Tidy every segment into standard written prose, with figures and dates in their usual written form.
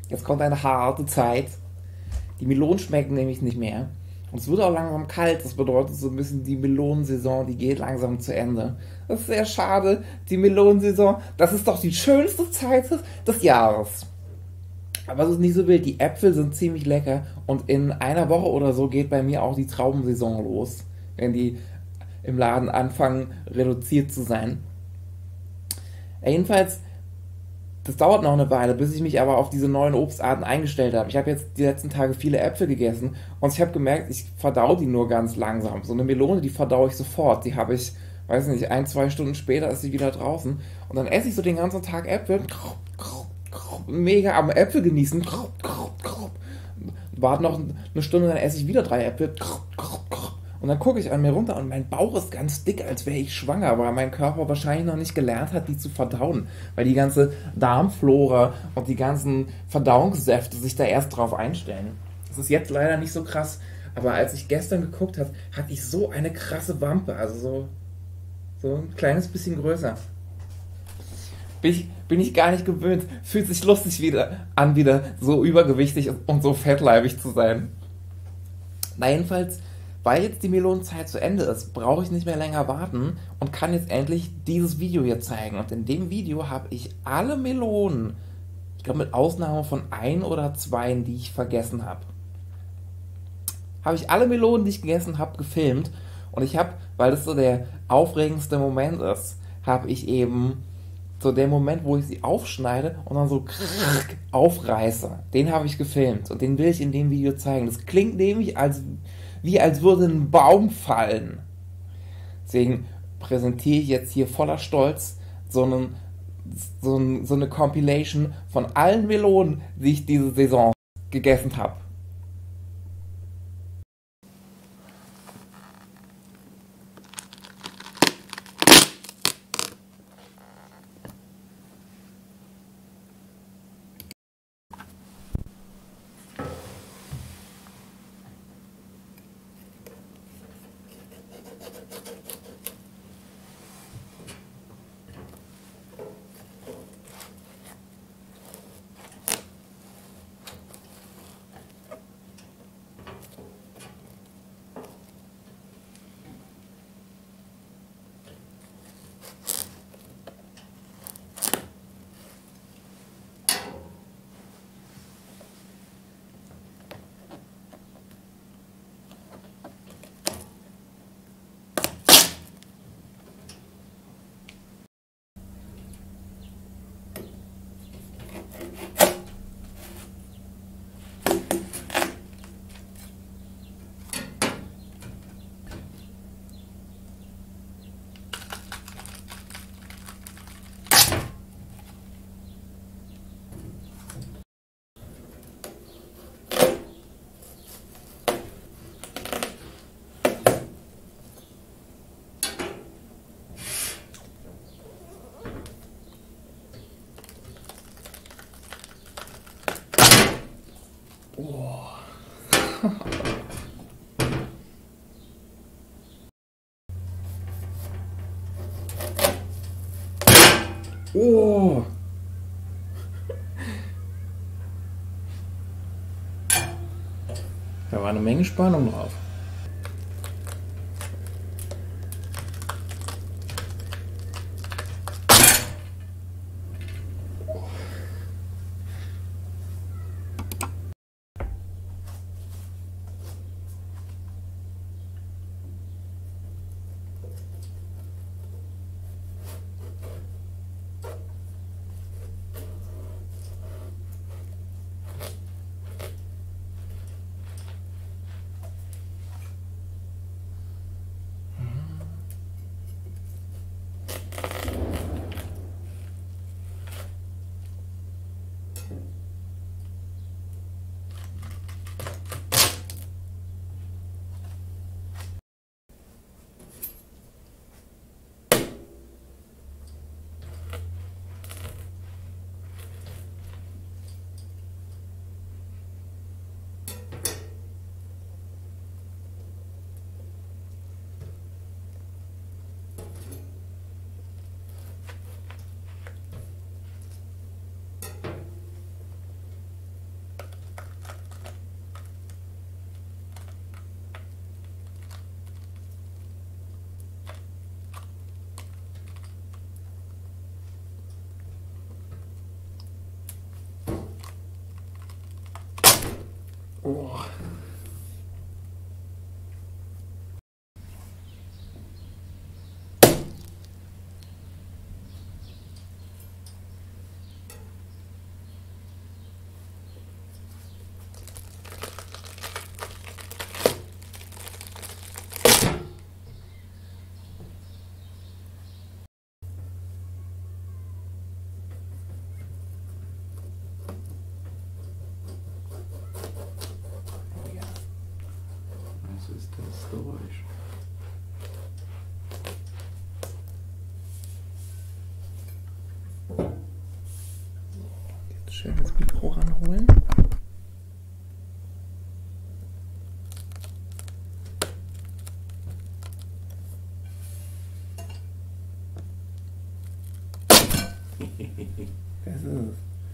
Jetzt kommt eine harte Zeit. Die Melonen schmecken nämlich nicht mehr. Und es wird auch langsam kalt. Das bedeutet so ein bisschen, die Melonensaison, die geht langsam zu Ende. Das ist sehr schade. Die Melonensaison, das ist doch die schönste Zeit des Jahres. Aber es ist nicht so wild. Die Äpfel sind ziemlich lecker. Und in einer Woche oder so geht bei mir auch die Traubensaison los. Wenn die im Laden anfangen, reduziert zu sein. Jedenfalls, das dauert noch eine Weile, bis ich mich aber auf diese neuen Obstarten eingestellt habe. Ich habe jetzt die letzten Tage viele Äpfel gegessen und ich habe gemerkt, ich verdau die nur ganz langsam. So eine Melone, die verdau ich sofort. Die habe ich, weiß nicht, 1, 2 Stunden später ist sie wieder draußen. Und dann esse ich so den ganzen Tag Äpfel. Mega am Äpfel genießen. Warte noch eine Stunde, dann esse ich wieder 3 Äpfel. Und dann gucke ich an mir runter und mein Bauch ist ganz dick, als wäre ich schwanger, weil mein Körper wahrscheinlich noch nicht gelernt hat, die zu verdauen. Weil die ganze Darmflora und die ganzen Verdauungssäfte sich da erst drauf einstellen. Das ist jetzt leider nicht so krass, aber als ich gestern geguckt habe, hatte ich so eine krasse Wampe, also so ein kleines bisschen größer. Bin ich gar nicht gewöhnt. Fühlt sich lustig wieder so übergewichtig und so fettleibig zu sein. Na jedenfalls, weil jetzt die Melonenzeit zu Ende ist, brauche ich nicht mehr länger warten und kann jetzt endlich dieses Video hier zeigen. Und in dem Video habe ich alle Melonen, ich glaube mit Ausnahme von 1 oder 2, die ich vergessen habe ich alle Melonen, die ich gegessen habe, gefilmt. Und ich habe, weil das so der aufregendste Moment ist, habe ich eben so den Moment, wo ich sie aufschneide und dann so aufreiße. Den habe ich gefilmt und den will ich in dem Video zeigen. Das klingt nämlich als würde ein Baum fallen. Deswegen präsentiere ich jetzt hier voller Stolz so eine Compilation von allen Melonen, die ich diese Saison gegessen habe. Oh. Oh. Da war eine Menge Spannung drauf. Oh. Was ist das Geräusch? Jetzt schön das Mikro ranholen. Das ist es.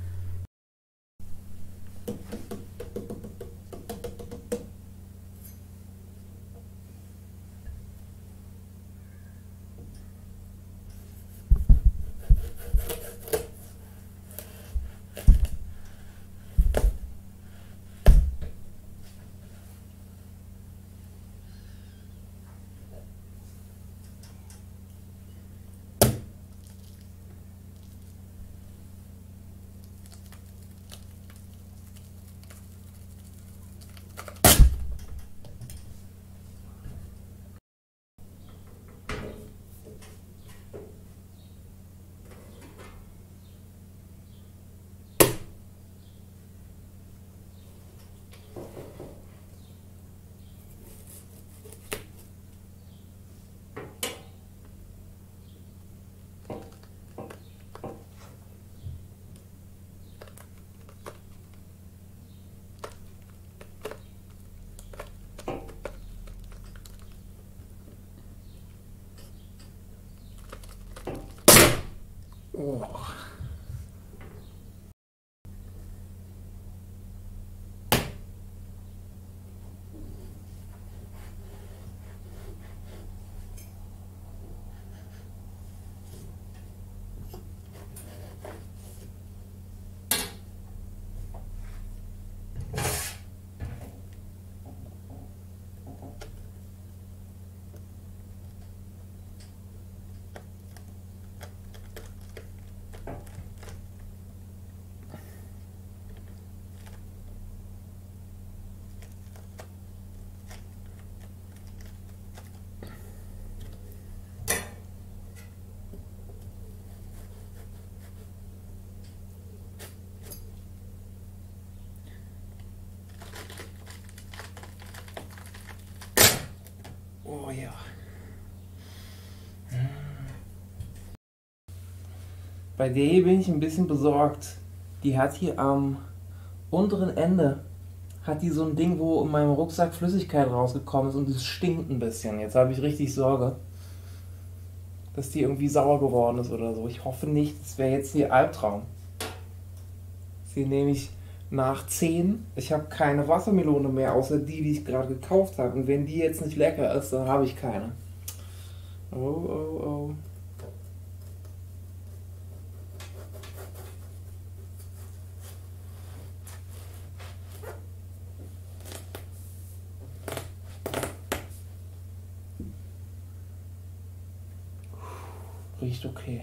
Oh. Oh ja. Bei der hier bin ich ein bisschen besorgt. Die hat hier am unteren Ende hat die so ein Ding, wo in meinem Rucksack Flüssigkeit rausgekommen ist und es stinkt ein bisschen. Jetzt habe ich richtig Sorge, dass die irgendwie sauer geworden ist oder so. Ich hoffe nicht, das wäre jetzt hier Albtraum. Sie nehme ich nach 10. Ich habe keine Wassermelone mehr, außer die ich gerade gekauft habe. Und wenn die jetzt nicht lecker ist, dann habe ich keine. Oh, oh, oh. Riecht okay.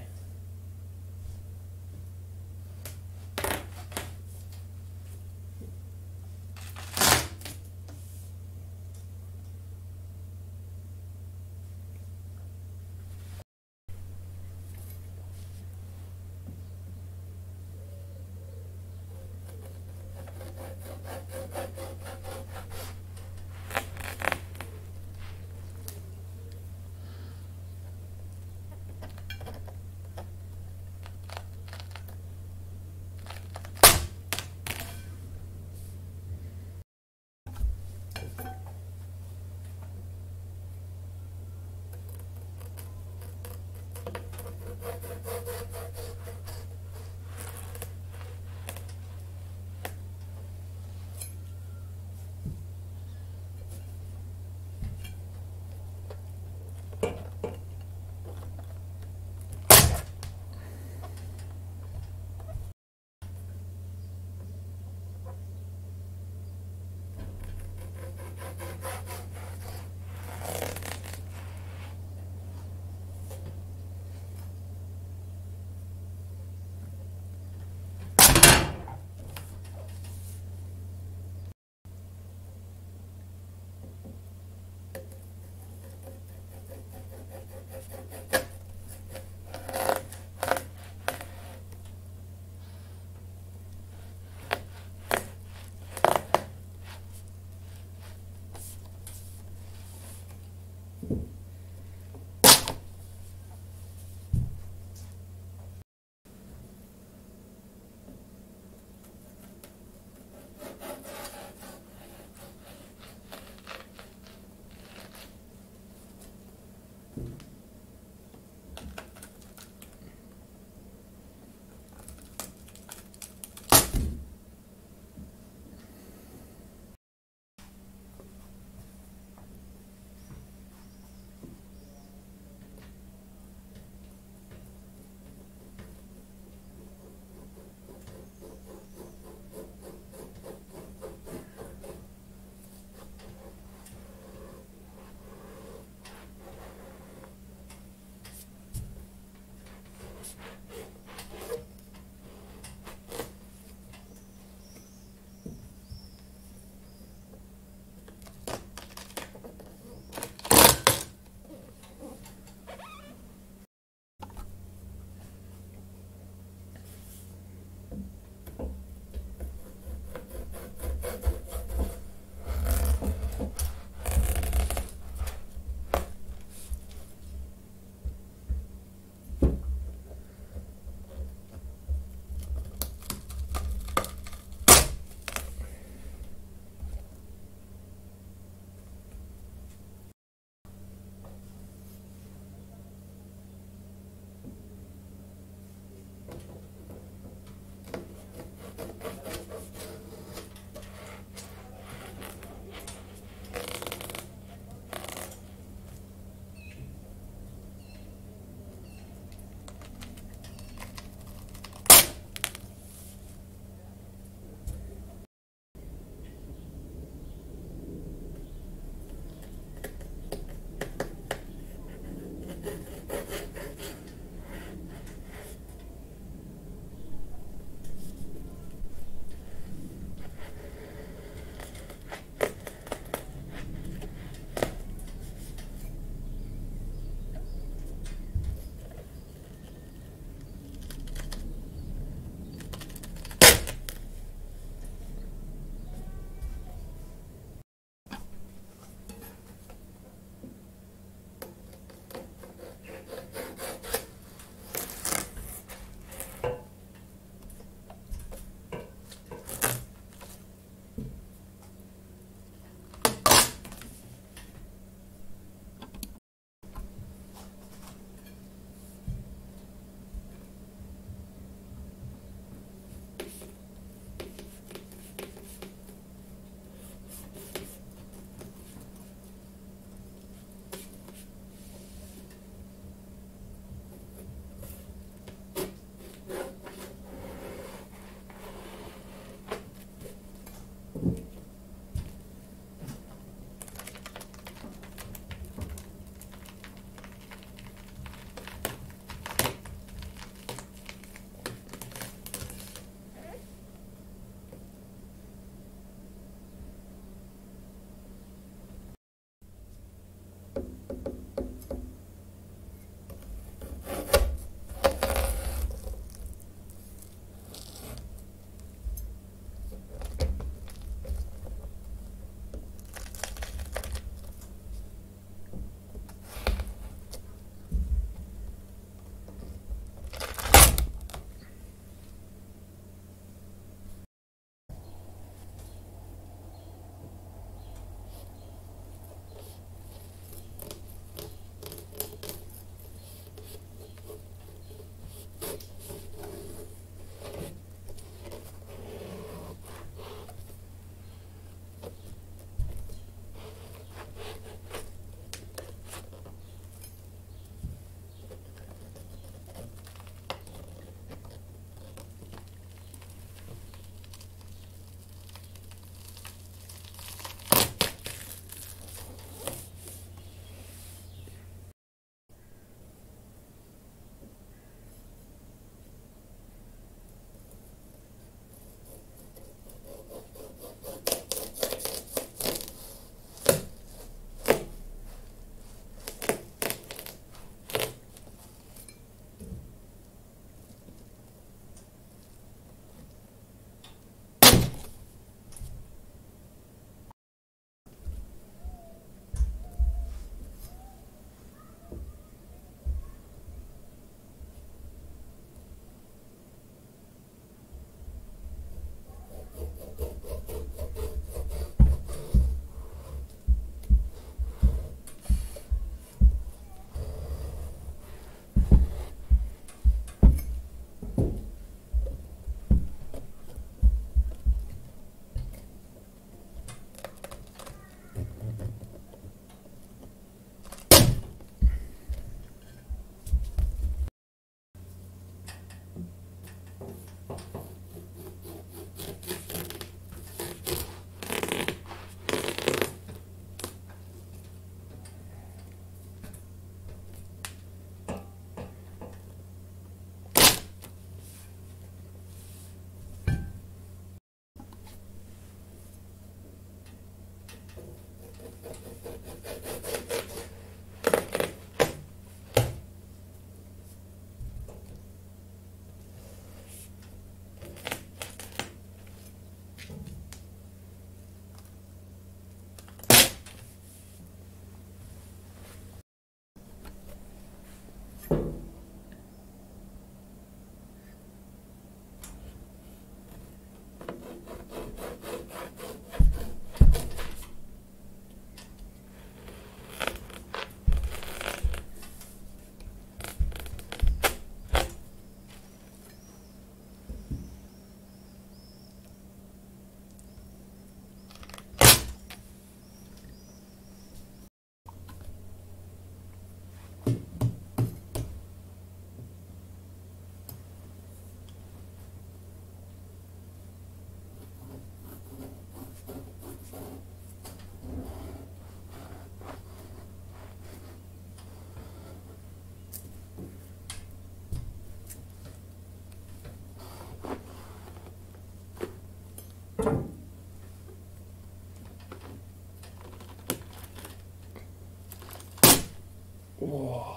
Oh.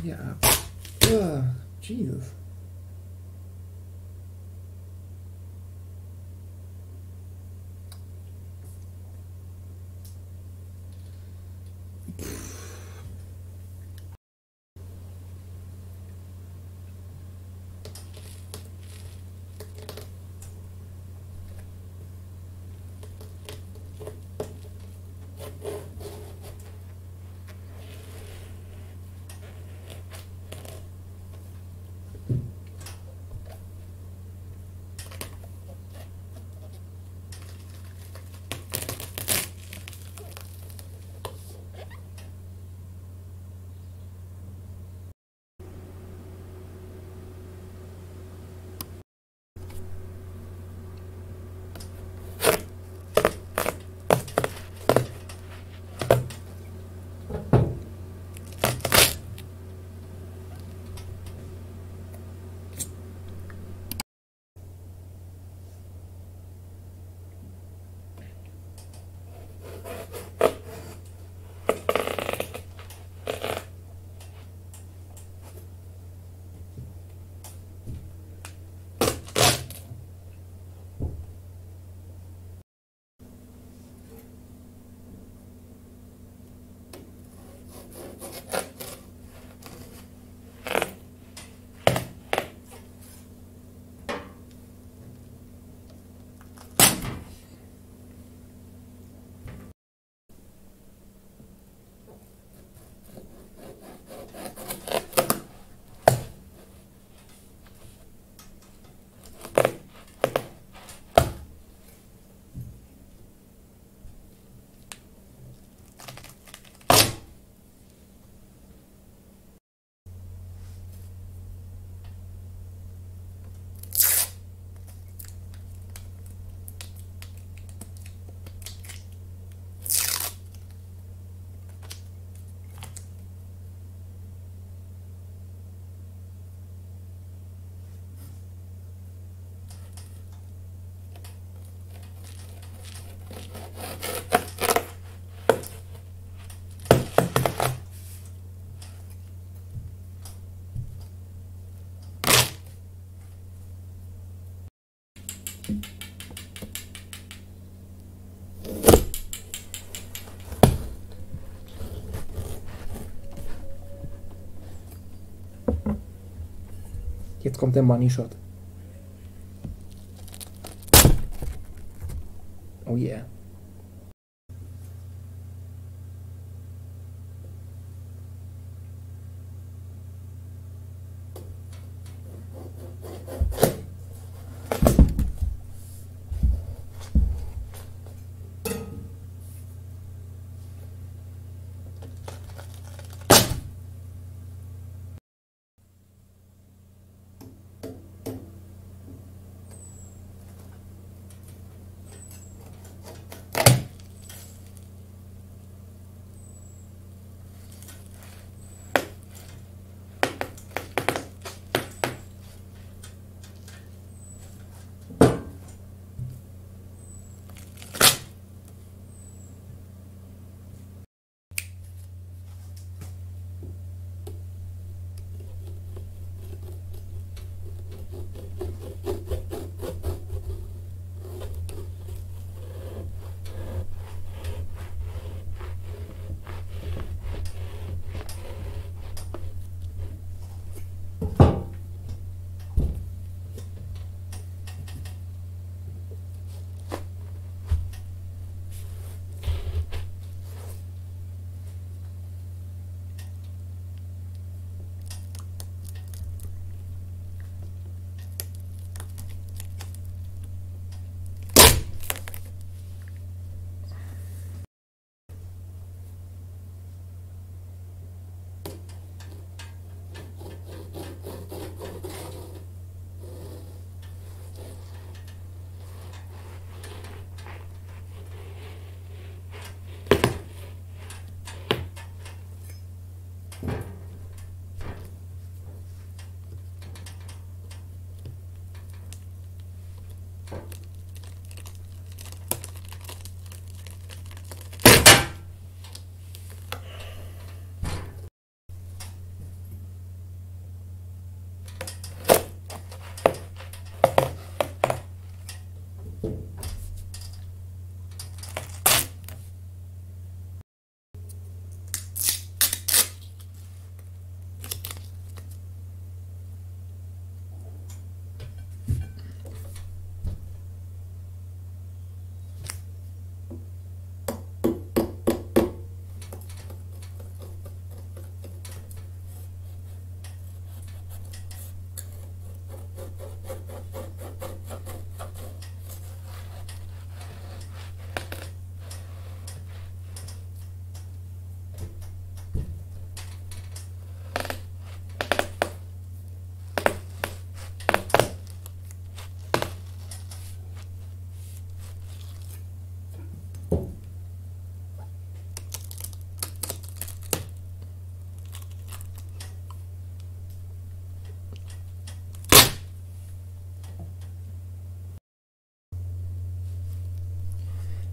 hier ab? Jesus. Jetzt kommt der Money Shot. Oh yeah.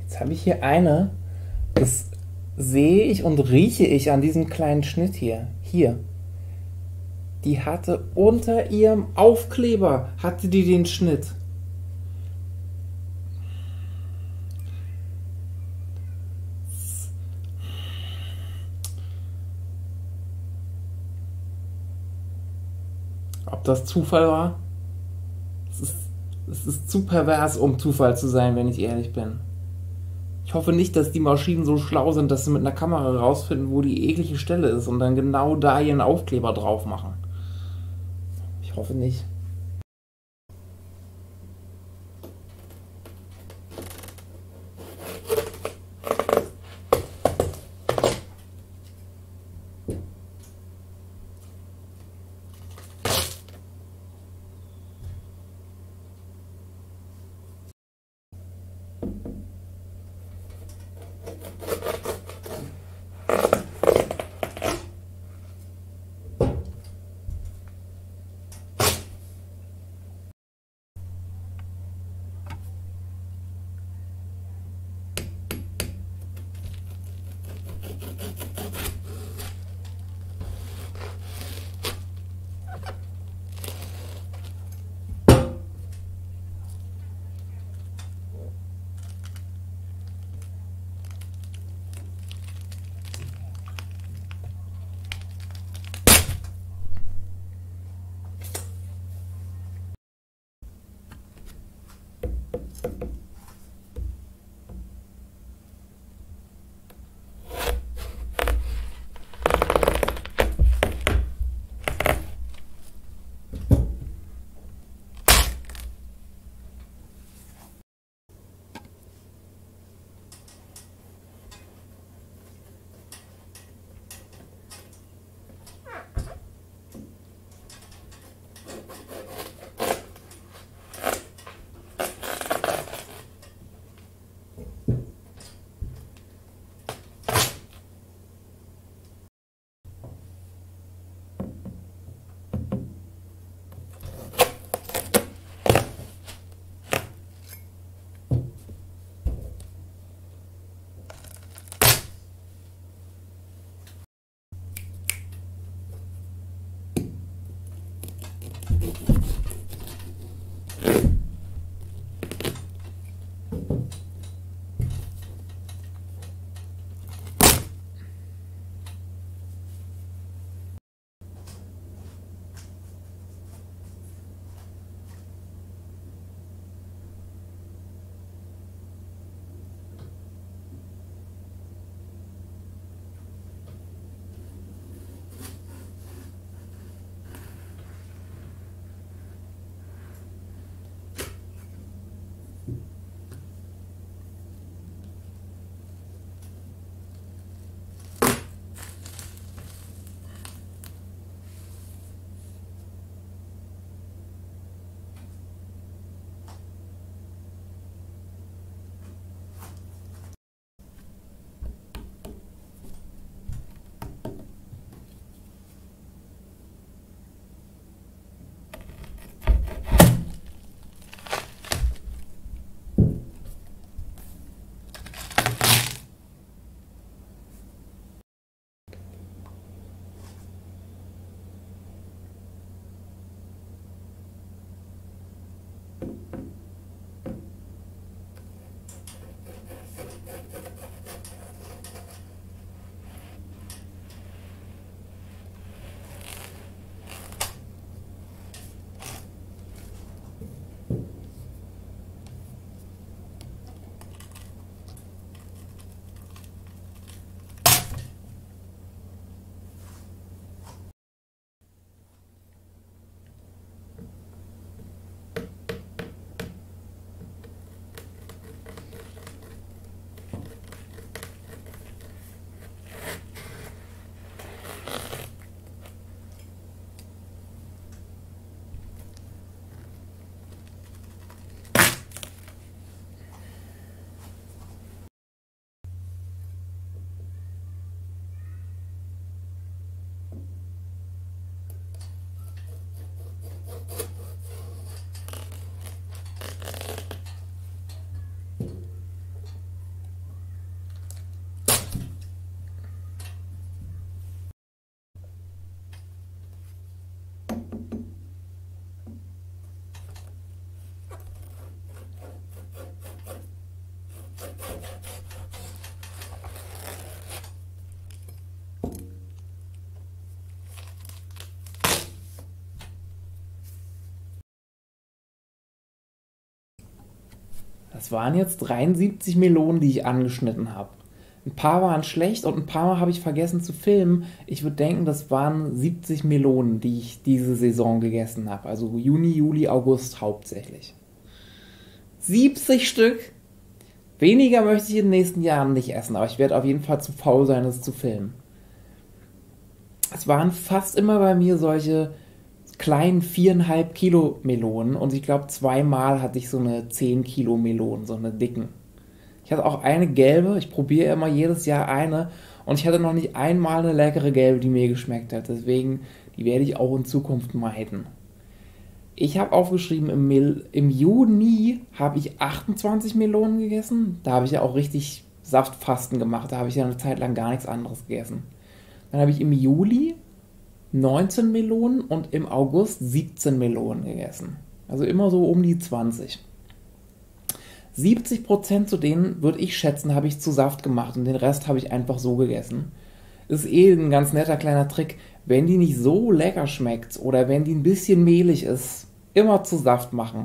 Jetzt habe ich hier eine, das sehe ich und rieche ich an diesem kleinen Schnitt hier. Hier. Die hatte unter ihrem Aufkleber, hatte die den Schnitt. Ob das Zufall war? Es ist zu pervers, um Zufall zu sein, wenn ich ehrlich bin. Ich hoffe nicht, dass die Maschinen so schlau sind, dass sie mit einer Kamera rausfinden, wo die eklige Stelle ist und dann genau da ihren Aufkleber drauf machen. Ich hoffe nicht. Das waren jetzt 73 Melonen, die ich angeschnitten habe. Ein paar waren schlecht und ein paar Mal habe ich vergessen zu filmen. Ich würde denken, das waren 70 Melonen, die ich diese Saison gegessen habe. Also Juni, Juli, August hauptsächlich. 70 Stück! Weniger möchte ich in den nächsten Jahren nicht essen, aber ich werde auf jeden Fall zu faul sein, es zu filmen. Es waren fast immer bei mir solche kleinen 4,5 Kilo Melonen und ich glaube zweimal hatte ich so eine 10 Kilo Melonen, so eine dicken. Ich hatte auch eine gelbe, ich probiere immer jedes Jahr eine und ich hatte noch nicht einmal eine leckere gelbe, die mir geschmeckt hat. Deswegen, die werde ich auch in Zukunft meiden. Ich habe aufgeschrieben, im Juni habe ich 28 Melonen gegessen. Da habe ich ja auch richtig Saftfasten gemacht. Da habe ich ja eine Zeit lang gar nichts anderes gegessen. Dann habe ich im Juli 19 Melonen und im August 17 Melonen gegessen. Also immer so um die 20. 70% zu denen, würde ich schätzen, habe ich zu Saft gemacht und den Rest habe ich einfach so gegessen. Ist eh ein ganz netter kleiner Trick. Wenn die nicht so lecker schmeckt oder wenn die ein bisschen mehlig ist, immer zu Saft machen.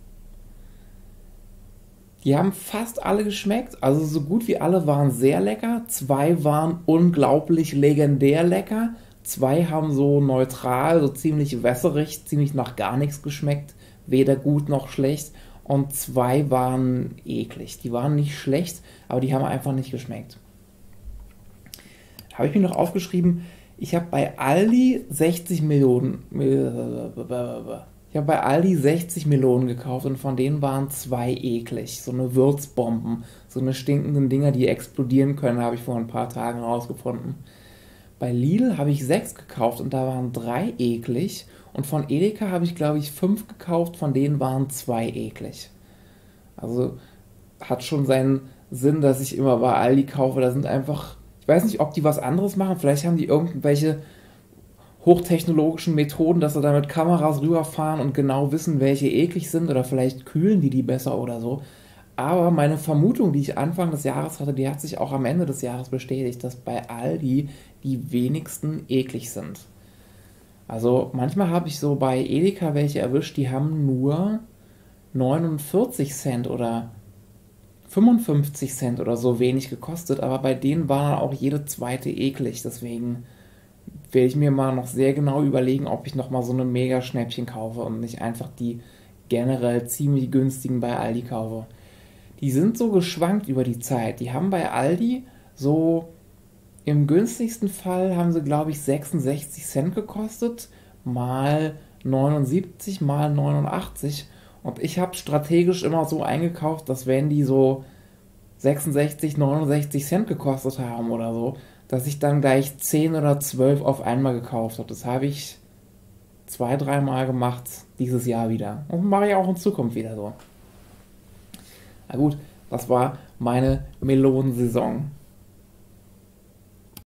Die haben fast alle geschmeckt, also so gut wie alle waren sehr lecker. 2 waren unglaublich legendär lecker. 2 haben so neutral, so ziemlich wässerig, ziemlich nach gar nichts geschmeckt. Weder gut noch schlecht. Und 2 waren eklig. Die waren nicht schlecht, aber die haben einfach nicht geschmeckt. Habe ich mir noch aufgeschrieben, ich habe bei Aldi 60 Melonen. Ich habe bei Aldi 60 Melonen gekauft und von denen waren 2 eklig. So eine Würzbomben, so eine stinkenden Dinger, die explodieren können, habe ich vor ein paar Tagen rausgefunden. Bei Lidl habe ich 6 gekauft und da waren 3 eklig. Und von Edeka habe ich, glaube ich, 5 gekauft, von denen waren 2 eklig. Also hat schon seinen Sinn, dass ich immer bei Aldi kaufe. Da sind einfach, ich weiß nicht, ob die was anderes machen. Vielleicht haben die irgendwelche hochtechnologischen Methoden, dass sie da mit Kameras rüberfahren und genau wissen, welche eklig sind. Oder vielleicht kühlen die besser oder so. Aber meine Vermutung, die ich Anfang des Jahres hatte, die hat sich auch am Ende des Jahres bestätigt, dass bei Aldi die wenigsten eklig sind. Also manchmal habe ich so bei Edeka welche erwischt, die haben nur 49 Cent oder 55 Cent oder so wenig gekostet, aber bei denen war auch jede zweite eklig. Deswegen werde ich mir mal noch sehr genau überlegen, ob ich nochmal so eine Mega-Schnäppchen kaufe und nicht einfach die generell ziemlich günstigen bei Aldi kaufe. Die sind so geschwankt über die Zeit. Die haben bei Aldi so im günstigsten Fall haben sie, glaube ich, 66 Cent gekostet, mal 79, mal 89. Und ich habe strategisch immer so eingekauft, dass wenn die so 66, 69 Cent gekostet haben oder so, dass ich dann gleich 10 oder 12 auf einmal gekauft habe. Das habe ich 2, 3 Mal gemacht dieses Jahr wieder. Und mache ich auch in Zukunft wieder so. Na gut, das war meine Melonensaison.